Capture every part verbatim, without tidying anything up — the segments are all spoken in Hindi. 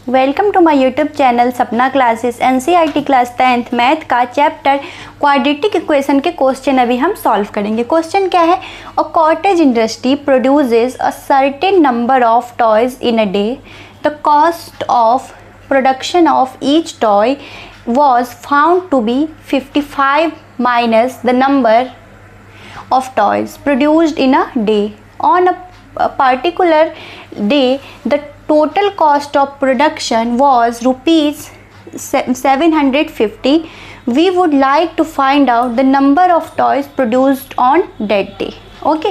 Welcome to my YouTube channel Sapna classes. NCERT class tenth math का चैप्टर क्वाड्रेटिक इक्वेशन के क्वेश्चन अभी हम सॉल्व करेंगे। क्वेश्चन क्या है? A cottage industry produces a certain number of toys in a day. The cost of production of each toy was found to be fifty-five minus the number of toys produced in a day. On a, a particular day, the total cost of production was rupees seven hundred fifty. We would like to find out the number of toys produced on that day. Okay,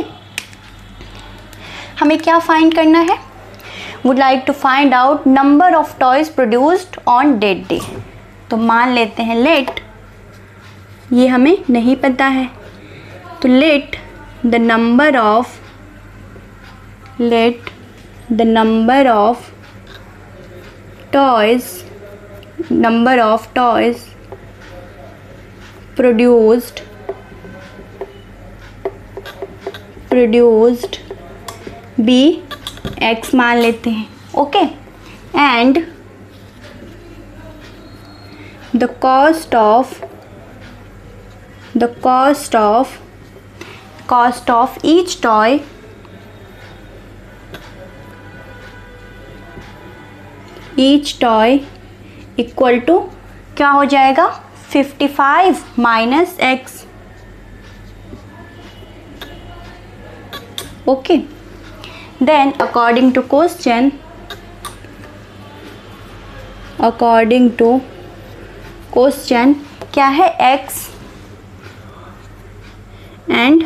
हमें क्या find करना है? Would like to find out number of toys produced on that day. तो मान लेते हैं लेट, ये हमें नहीं पता है, तो let the number of let the number of toys number of toys produced produced be x मान लेते हैं। Okay, and the cost of the cost of cost of each toy each toy equal to क्या हो जाएगा? fifty-five minus x. Okay, then according to question according to question क्या है? x and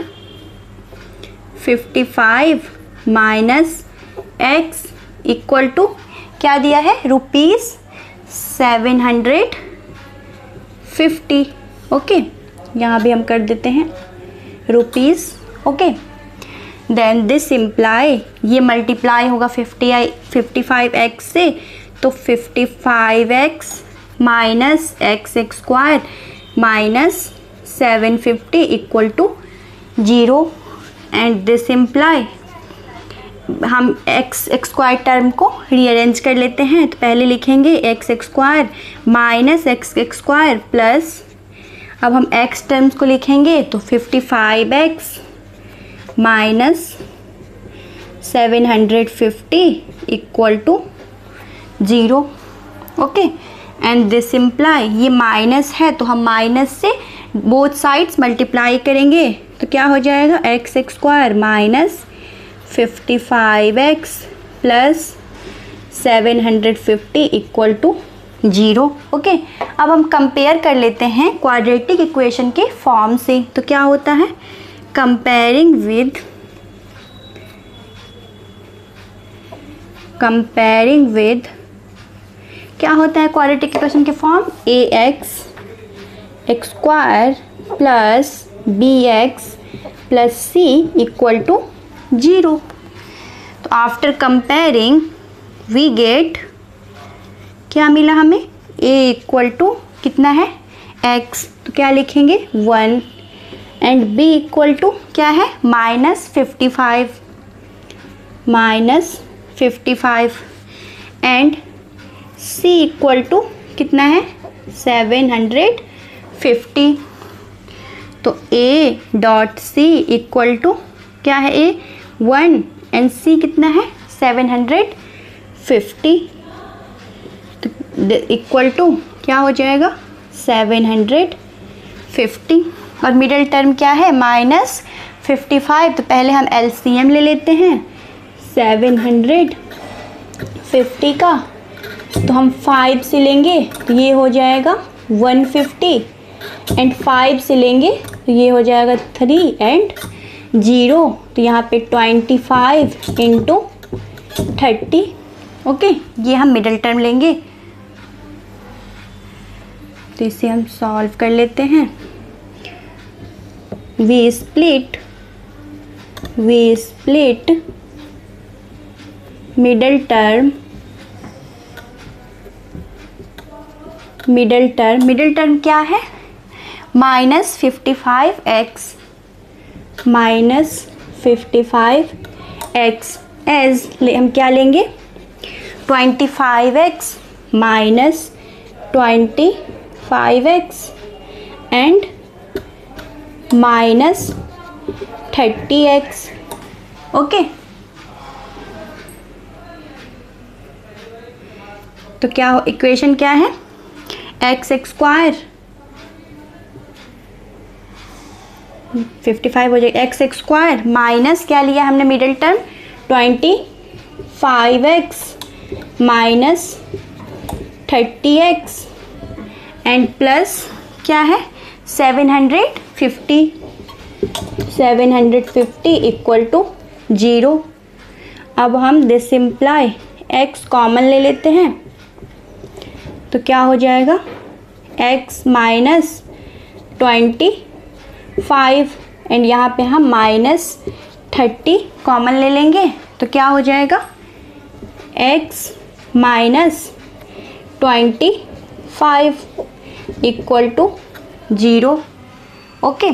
fifty-five minus x equal to क्या दिया है? Rupees seven hundred fifty. Okay, यहाँ भी हम कर देते हैं rupees. Okay, then this imply, ये मल्टीप्लाई होगा fifty I fifty five x से, तो fifty five x minus x x square minus seven fifty equal to zero. And this imply, हम एक्स एक्स स्क्वायर टर्म को रीअरेंज कर लेते हैं, तो पहले लिखेंगे x x square minus x x square plus, अब हम एक्स टर्म्स को लिखेंगे तो fifty five x minus seven hundred fifty equal to zero. Okay, and this imply, ये माइनस है तो हम माइनस से बोथ साइड्स मल्टीप्लाई करेंगे, तो क्या हो जाएगा? X x square minus fifty five x plus seven hundred fifty equal to zero. Okay, अब हम कंपेयर कर लेते हैं क्वाड्रेटिक इक्वेशन के फॉर्म से, तो क्या होता है? कंपेयरिंग विद कंपेयरिंग विद क्या होता है क्वाड्रेटिक इक्वेशन के form? A x x square plus b x plus c equal to zero. तो आफ्टर कंपेयरिंग वी गेट, क्या मिला हमें? ए इक्वल टू कितना है? एक्स, तो क्या लिखेंगे? One, and b equal to क्या है? Minus fifty five minus fifty five, and C equal to कितना है? Seven hundred fifty. तो A dot C equal to क्या है? A वन एंड C कितना है? Seven hundred fifty. तो इक्वल टू क्या हो जाएगा? Seven hundred fifty. और मिडल टर्म क्या है? Minus fifty five. तो पहले हम एलसीएम ले लेते हैं सेवन हंड्रेड फिफ्टी का, तो हम फाइव से लेंगे तो ये हो जाएगा वन फिफ्टी, एंड फाइव से लेंगे तो ये हो जाएगा थ्री एंड ज़ीरो, तो यहाँ पे twenty five into thirty. Okay, ये हम मिडल टर्म लेंगे, तो इसे हम सॉल्व कर लेते हैं। We split we split middle term middle term middle term क्या है? Minus fifty five x minus fifty five x as हम क्या लेंगे? Twenty five x minus twenty five x and minus thirty x. Okay, तो क्या इक्वेशन क्या है, एक्स स्क्वायर फिफ्टी फाइव हो जाएगा, एक्स स्क्वायर माइनस क्या लिया हमने middle term twenty five x minus thirty x and plus क्या है seven hundred fifty, seven hundred fifty equal to zero. अब हम दिस इम्प्लाई x कॉमन ले लेते हैं तो क्या हो जाएगा x minus twenty five and यहाँ पे हम माइनस थर्टी कॉमन ले लेंगे तो क्या हो जाएगा x minus twenty five equal to zero. Okay,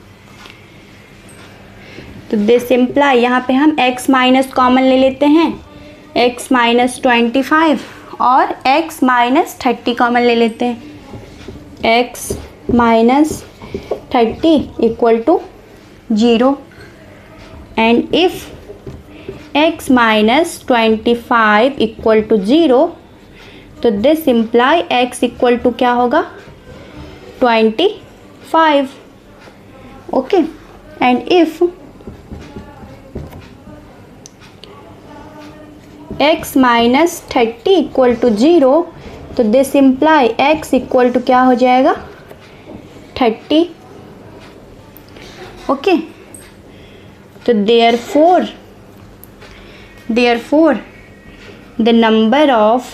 तो दिस इम्प्लाई यहाँ पे हम x माइनस कॉमन ले लेते हैं, x माइनस ट्वेंटी फाइव और x माइनस थर्टी कॉमन ले लेते हैं, x minus thirty equal to zero and if x minus twenty five equal to zero तो this imply x equal to क्या होगा twenty five. Okay, and if x minus thirty equal to zero तो this imply x equal to क्या हो जाएगा थर्टी। ओके, तो therefore therefore the number of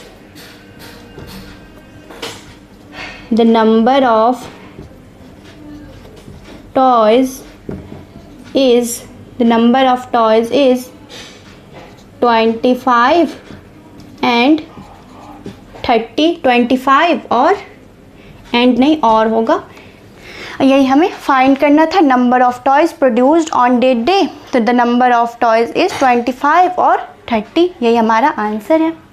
the number of toys is the number of toys is twenty five and thirty, twenty five और एंड नहीं और होगा, यही हमें फाइंड करना था number of toys produced on that day. तो the number of toys is twenty five और थर्टी, यही हमारा आंसर है।